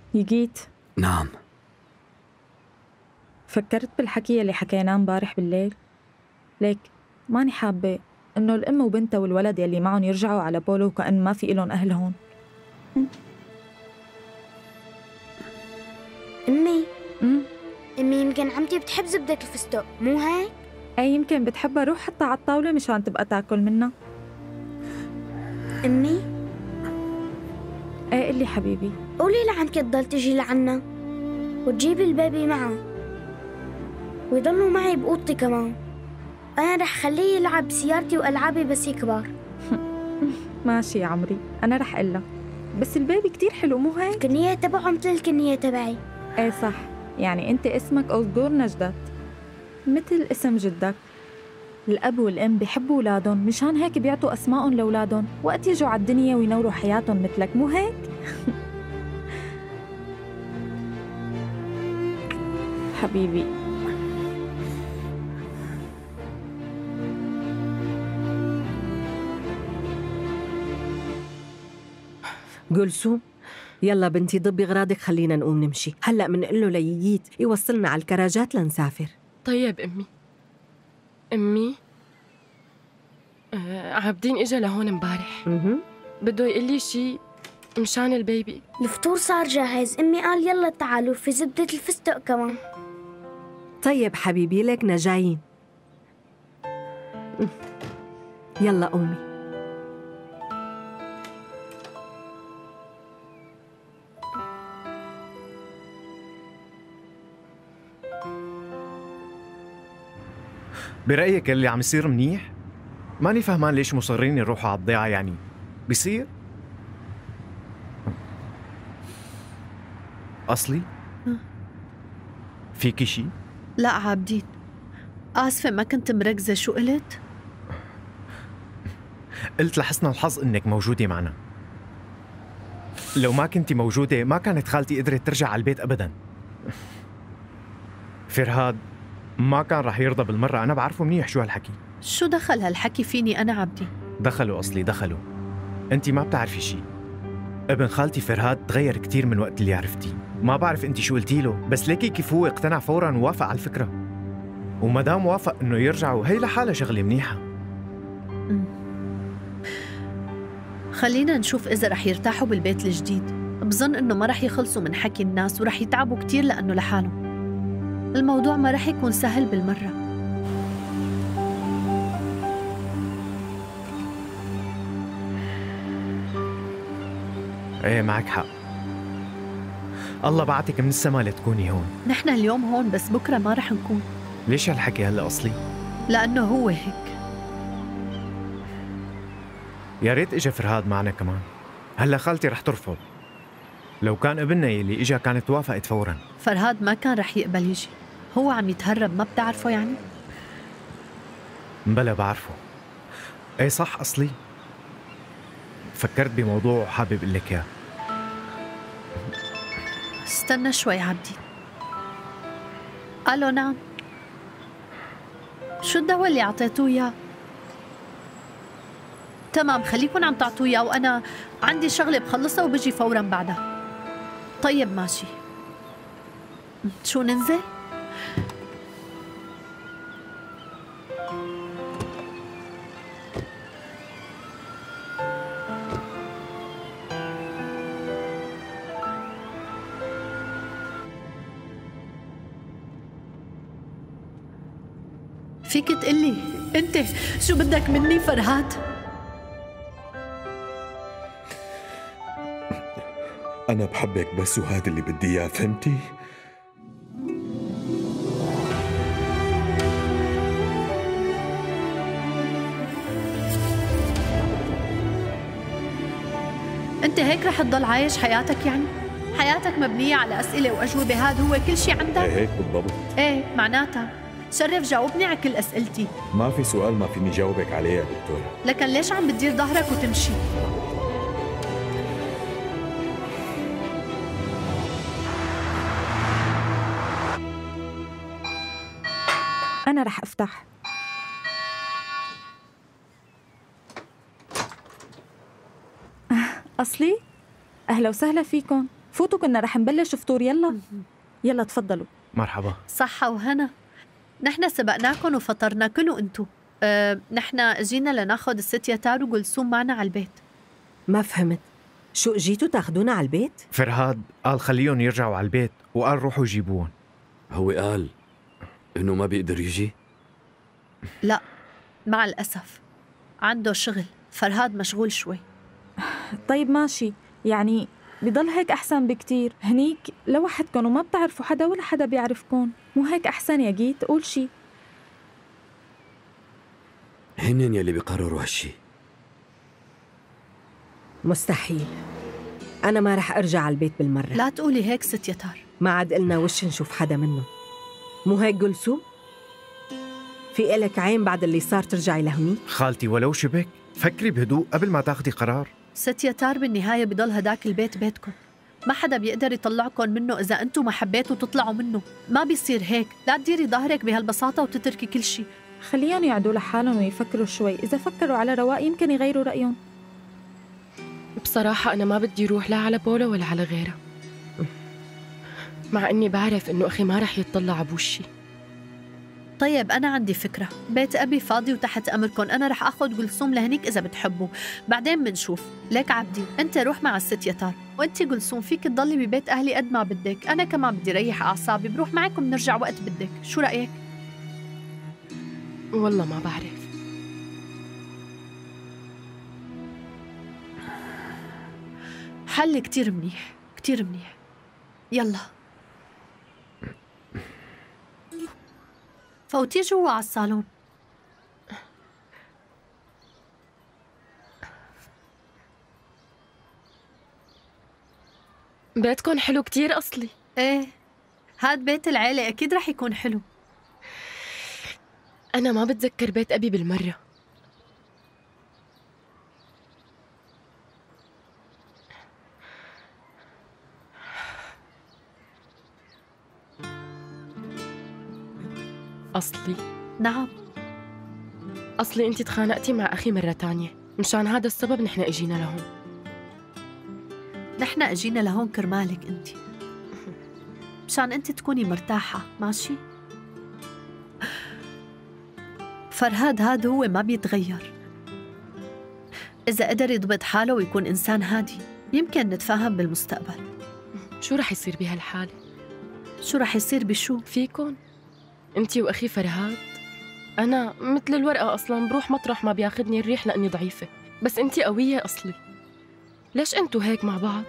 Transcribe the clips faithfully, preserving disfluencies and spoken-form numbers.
يجيت. نعم. فكرت بالحكي اللي حكيناه امبارح بالليل. ليك ماني حابة إنه الأم وبنتها والولد يلي معهم يرجعوا على بولو وكأن ما في إلهم أهل هون. أمي امم أمي يمكن عمتي بتحب زبدة الفستق، مو هيك؟ أي يمكن بتحبها، روح حطها على الطاولة مشان تبقى تاكل منها. أمي ايه قلي حبيبي. قولي لعمتي تضل تجي لعنا وتجيب البيبي معها ويضلوا معي بأوضتي كمان. أنا رح خليه يلعب بسيارتي وألعابي بس يكبر. ماشي يا عمري، أنا رح قلها، بس البيبي كتير حلو مو هيك؟ الكنية تبعه مثل الكنية تبعي. ايه صح، يعني أنت اسمك أصدور نجدت مثل اسم جدك. الأب والأم بيحبوا أولادهم، مشان هيك بيعطوا أسمائهم لأولادهم وقت يجوا على الدنيا وينوروا حياتهم مثلك، مو هيك؟ حبيبي. جلسوم، يلا بنتي ضبي غراضك خلينا نقوم نمشي. هلأ منقول له ليجيت يوصلنا على الكراجات لنسافر. طيب أمي. أمي آه عابدين إجا لهون امبارح، بده يقول لي شي مشان البيبي. الفطور صار جاهز، أمي قال يلا تعالوا في زبدة الفستق كمان. طيب حبيبي لكنا جايين. يلا قومي. برأيك اللي عم يصير منيح؟ ماني فهمان ليش مصرين يروحوا على الضيعة، يعني بيصير؟ أصلي؟ فيكي شي؟ لا عابدين، آسفة ما كنت مركزة. شو قلت؟ قلت لحسن الحظ إنك موجودة معنا. لو ما كنتي موجودة ما كانت خالتي قدرت ترجع على البيت أبداً. فرهاد ما كان رح يرضى بالمرة، أنا بعرفه منيح شو هالحكي. شو دخل هالحكي فيني أنا عبدي؟ دخلوا أصلي دخلوا. أنت ما بتعرفي شي. ابن خالتي فرهاد تغير كتير من وقت اللي عرفتيه. ما بعرف أنت شو قلتي له، بس ليكي كيف هو اقتنع فوراً ووافق على الفكرة. وما دام وافق إنه يرجعوا هي لحالها شغلة منيحة. م. خلينا نشوف إذا رح يرتاحوا بالبيت الجديد. بظن إنه ما رح يخلصوا من حكي الناس ورح يتعبوا كتير لأنه لحالهم. الموضوع ما رح يكون سهل بالمرة. ايه معك حق. الله بعتك من السما لتكوني هون. نحن اليوم هون بس بكرة ما رح نكون. ليش هالحكي هلا أصلي؟ لأنه هو هيك. يا ريت اجى فرهاد معنا كمان. هلا خالتي رح ترفض. لو كان ابننا يلي اجا كانت وافقت فورا. فرهاد ما كان رح يقبل يجي، هو عم يتهرب، ما بتعرفه يعني؟ بلا بعرفه. ايه صح أصلي. فكرت بموضوع حابب اقول لك اياه. استنى شوي عبدي. الو نعم. شو الدواء اللي اعطيتوه اياه؟ تمام خليكن عم تعطوه اياه وانا عندي شغله بخلصها وبجي فورا بعدها. طيب ماشي. شو ننزل؟ فيك تقلي انت شو بدك مني فرهاد؟ أنا بحبك بس وهذا اللي بدي إياه، فهمتي؟ انت هيك رح تضل عايش حياتك يعني؟ حياتك مبنية على أسئلة وأجوبة، هذا هو كل شيء عندك؟ ايه هيك بالضبط. ايه معناتها شرف جاوبني على كل أسئلتي. ما في سؤال ما فيني جاوبك عليه يا دكتورة. لكن ليش عم بتدير ظهرك وتمشي؟ أنا رح أفتح. أصلي؟ أهلا وسهلا فيكم. فوتوا كنا رح نبلش فطور. يلا يلا تفضلوا. مرحبا. صحة وهنا. نحن سبقناكم وفطرنا، كلوا انتو. أه، نحن جينا لناخد الست يتار وجلسوم معنا على البيت. ما فهمت، شو اجيتوا تاخدونا على البيت؟ فرهاد قال خليهم يرجعوا على البيت وقال روحوا جيبوهم. هو قال إنه ما بيقدر يجي؟ لا مع الأسف عنده شغل، فرهاد مشغول شوي. طيب ماشي، يعني بضل هيك أحسن بكتير. هنيك لوحدكن وما بتعرفوا حدا ولا حدا بيعرفكن، مو هيك أحسن؟ يا جيت قول شي. هنن يلي بيقرروا هالشي. مستحيل، أنا ما رح أرجع على البيت بالمرة. لا تقولي هيك ست يتار. ما عاد قلنا وش نشوف حدا منه، مو هيك جلسوم؟ في إلك عين بعد اللي صار ترجعي لهنيك؟ خالتي ولو شبك فكري بهدوء قبل ما تاخدي قرار. ست يتار بالنهاية بضل هداك البيت بيتكم، ما حدا بيقدر يطلعكم منه إذا أنتم ما حبيتوا تطلعوا منه. ما بيصير هيك، لا تديري ظهرك بهالبساطة وتتركي كل شي. خليهم يقعدوا لحالهم ويفكروا شوي، إذا فكروا على رواق يمكن يغيروا رأيهم. بصراحة أنا ما بدي روح لا على بولا ولا على غيرها، مع إني بعرف إنه أخي ما رح يتطلع بوشي. طيب أنا عندي فكرة، بيت أبي فاضي وتحت أمركم، أنا رح أخذ جلسوم لهنيك إذا بتحبوا، بعدين بنشوف. ليك عبدي أنت روح مع الست يتار، وأنت جلسوم فيك تضلي ببيت أهلي قد ما بدك. أنا كمان بدي ريح أعصابي، بروح معكم نرجع وقت بدك. شو رأيك؟ والله ما بعرف. حل كتير منيح كتير منيح. يلا فوتي جوا على الصالون. بيتكم حلو كتير أصلي. ايه هاد بيت العيلة أكيد رح يكون حلو. أنا ما بتذكر بيت أبي بالمرة. أصلي. نعم. أصلي أنت تخانقتي مع أخي مرة تانية، مشان هذا السبب نحن إجينا لهون. نحن إجينا لهون كرمالك أنت، مشان أنت تكوني مرتاحة. ماشي؟ فرهاد هاد هو ما بيتغير، إذا قدر يضبط حاله ويكون إنسان هادي يمكن نتفاهم بالمستقبل. شو رح يصير بهالحالة؟ شو رح يصير بشو؟ فيكن انتي واخي فرهاد. انا مثل الورقه اصلا، بروح مطرح ما بياخدني الريح لاني ضعيفه، بس انتي قويه اصلي. ليش انتو هيك مع بعض؟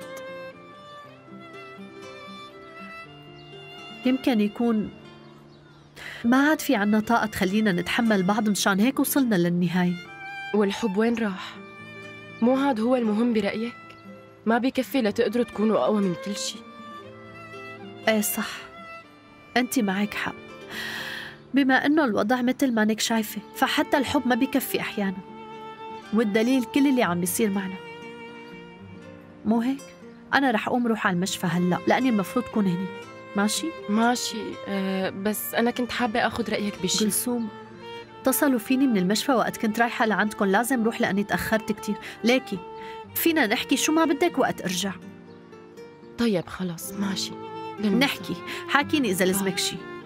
يمكن يكون ما عاد في عنا طاقه تخلينا نتحمل بعض، مشان هيك وصلنا للنهايه. والحب وين راح؟ مو هاد هو المهم برأيك؟ ما بيكفي لتقدروا تكونوا اقوى من كل شيء. ايه صح، انتي معك حق. بما انه الوضع مثل ما انك شايفه، فحتى الحب ما بيكفي احيانا، والدليل كل اللي عم بيصير معنا. مو هيك؟ انا رح اقوم روح على المشفى هلا لاني المفروض كون هني. ماشي؟ ماشي. أه بس انا كنت حابه اخذ رايك بشيء. جلسوم اتصلوا فيني من المشفى وقت كنت رايحه لعندكم، لازم روح لاني تاخرت كتير. ليكي فينا نحكي شو ما بدك وقت ارجع. طيب خلص ماشي، نحكي. حاكيني اذا لزمك شي.